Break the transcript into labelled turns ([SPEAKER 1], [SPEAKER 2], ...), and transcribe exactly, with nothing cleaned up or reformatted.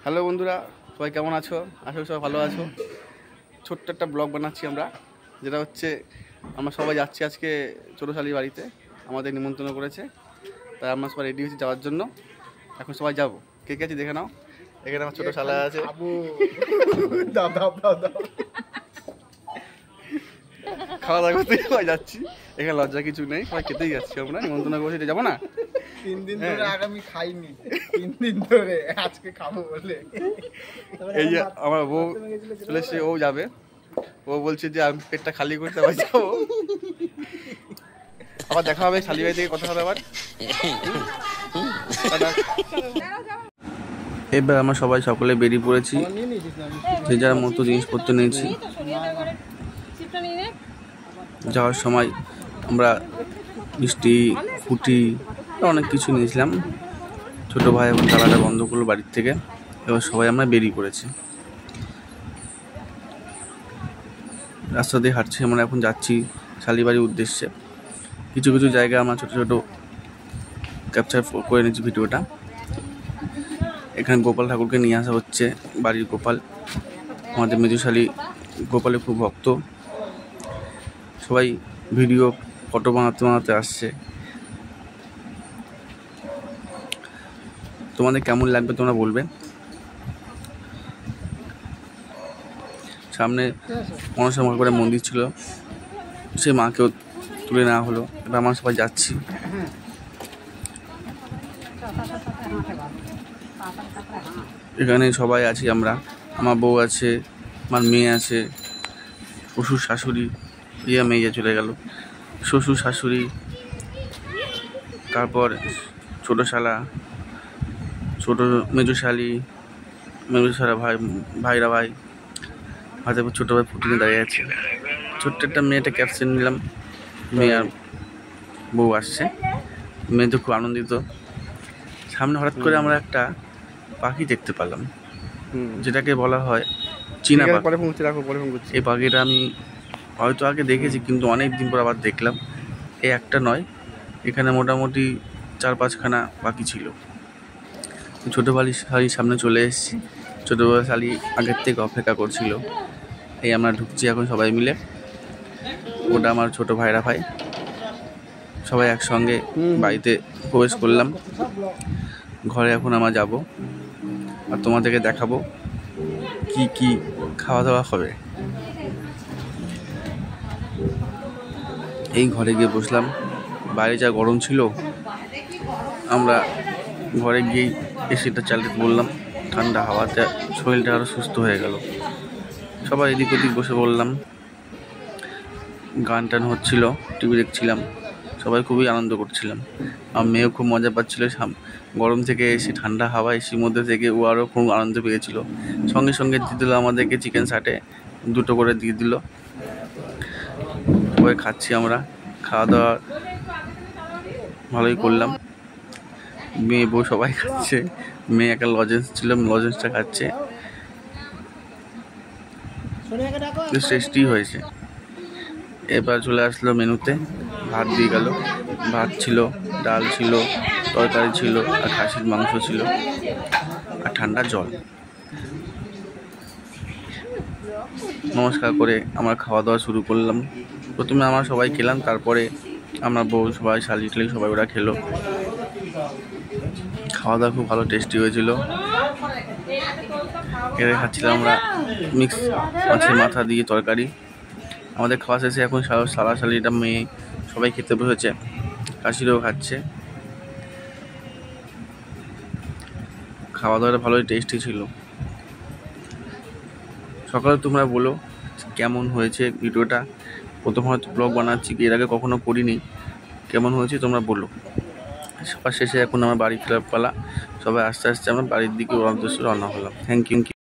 [SPEAKER 1] Hello বন্ধুরা, সবাই কেমন আছো? আশা করি সবাই ভালো আছো। ছোট্ট একটা ব্লগ বানাচ্ছি আমরা, যেটা হচ্ছে আমরা সবাই যাচ্ছি আজকে ছোটোশালির বাড়িতে। আমাদের নিমন্ত্রণ করেছে, তাই আমরা সবাই রেডি হয়েছি যাওয়ার জন্য। এখন সবাই যাবো। কে কে আছে দেখে নাও। এখানে আমার ছোটো শালা আছে। খাওয়া দাওয়া করতে সবাই যাচ্ছি। এখানে লজ্জা কিছু নেই, সবাই খেতেই যাচ্ছি। আমরা নিমন্ত্রণ করেছি, যাবো না?
[SPEAKER 2] তিন দিন ধরে আগামী খাইনি, তিন দিন ধরে আজকে খাবো বলে।
[SPEAKER 1] এই যে আমার বউ চলে এসে, ও যাবে। ও বলছে যে আমি পেটটা খালি করতে আবার যাবো। আবার দেখা হবে শালি ভাই থেকে, কথা হবে আবার। এবার আমরা সবাই সকলে বেরিয়ে পড়েছি, যে যার মতো জিনিসপত্র নিয়েছি। যাওয়ার সময় আমরা মিষ্টি, ফুটি অনেক কিছু নিয়েছিলাম। ছোটো ভাই এবং তালাটা বন্ধ করলো বাড়ির থেকে। এবার সবাই আমরা বেরিয়ে পড়েছি। রাস্তা দিয়ে হাঁটছি, আমরা এখন যাচ্ছি শালিবাড়ির উদ্দেশ্যে। কিছু কিছু জায়গা আমরা ছোটো ছোটো ক্যাপচার করে নিচ্ছি ভিডিওটা। এখানে গোপাল ঠাকুরকে নিয়ে আসা হচ্ছে, বাড়ির গোপাল। আমাদের মেজুশালী গোপালের খুব ভক্ত। সবাই ভিডিও ফটো বানাতে বানাতে আসছে। তোমাদের কেমন লাগবে তোমরা বলবে। সামনে মনসা করে মন্দির ছিল, সে মাকেও তুলে নেওয়া হলো। এবার আমরা সবাই যাচ্ছি। এখানে সবাই আছি আমরা, আমার বউ আছে, আমার মেয়ে আছে, শ্বশুর শাশুড়ি, ইয়ে মেয়ে চলে গেল, শ্বশুর শাশুড়ি, তারপর ছোটো শালা, ছোটো মেজো শালি, মেজো শালা ভাই, ভাইরা ভাই, হাতে ছোটো ভাই ফুটিয়ে দাঁড়িয়ে আছে। ছোট্ট একটা মেয়েটা ক্যাপশন নিলাম, মেয়ে আর বউ আসছে। মেয়ে তো খুব আনন্দিত। সামনে হঠাৎ করে আমরা একটা পাখি দেখতে পেলাম, যেটাকে বলা হয় চীনা পাখি। এই পাখিটা আমি হয়তো আগে দেখেছি, কিন্তু অনেক দিন পর আবার দেখলাম। এই একটা নয়, এখানে মোটামুটি চার পাঁচখানা পাখি ছিল। ছোটো বাড়ির শালির সামনে চলে এসেছি। ছোটো বড় শালি আগের থেকে অপেক্ষা করছিল। এই আমরা ঢুকছি এখন সবাই মিলে। ওটা আমার ছোটো ভাইরা ভাই, সবাই একসঙ্গে বাড়িতে প্রবেশ করলাম। ঘরে এখন আমরা যাব, আর তোমাদেরকে দেখাবো কি কি খাওয়া দাওয়া হবে। এই ঘরে গিয়ে বসলাম। বাইরে যা গরম ছিল, আমরা ঘরে গিয়েই এসিটা চালিয়ে বললাম। ঠান্ডা হাওয়াতে শরীরটা আরও সুস্থ হয়ে গেল। সবাই এদিক ওদিক বসে বললাম, গান টান হচ্ছিল, টিভি দেখছিলাম, সবাই খুবই আনন্দ করছিলাম। আমার মেয়েও খুব মজা পাচ্ছিল। গরম থেকে এসে ঠান্ডা হাওয়া এসির মধ্যে থেকে ও আরও খুব আনন্দ পেয়েছিল। সঙ্গে সঙ্গে দিয়ে দিল আমাদেরকে চিকেন সাটে, দুটো করে দিয়ে দিল। সবাই খাচ্ছি আমরা, খাওয়া দাওয়া ভালোই করলাম। মেয়ে বউ সবাই খাচ্ছে। মেয়ে একটা লজেন্স ছিল, লজেন্সটা খাচ্ছে। টেস্টি হয়েছে। এবার চলে আসলো মেনুতে। ভাত দিয়ে গেল, ভাত ছিল, ডাল ছিল, তরকারি ছিল, আর খাসির মাংস ছিল, আর ঠান্ডা জল। নমস্কার করে আমরা খাওয়া দাওয়া শুরু করলাম। প্রথমে আমরা সবাই খেলাম, তারপরে আমরা বউ সবাই শালি টালি সবাই ওরা খেলো। খাওয়া দাওয়া খুব ভালো টেস্টি হয়েছিল। এখানে খাচ্ছিলাম আমরা মিক্স মাছের মাথা দিয়ে তরকারি। আমাদের খাওয়া শেষে এখন শালা শালিটা মেয়ে সবাই খেতে বসেছে, কাশিরও খাচ্ছে। খাওয়া দাওয়াটা ভালোই টেস্টি ছিল। সকালে তোমরা বলো কেমন হয়েছে ভিডিওটা। প্রথম হয়তো ব্লগ বানাচ্ছি, এর আগে কখনো করিনি। কেমন হয়েছে তোমরা বলো। সবার শেষে এখন আমার বাড়ি ফেরার পালা। সবাই আস্তে আস্তে আমরা বাড়ির দিকে উদ্দেশ্যে রওনা হলাম। Thank you.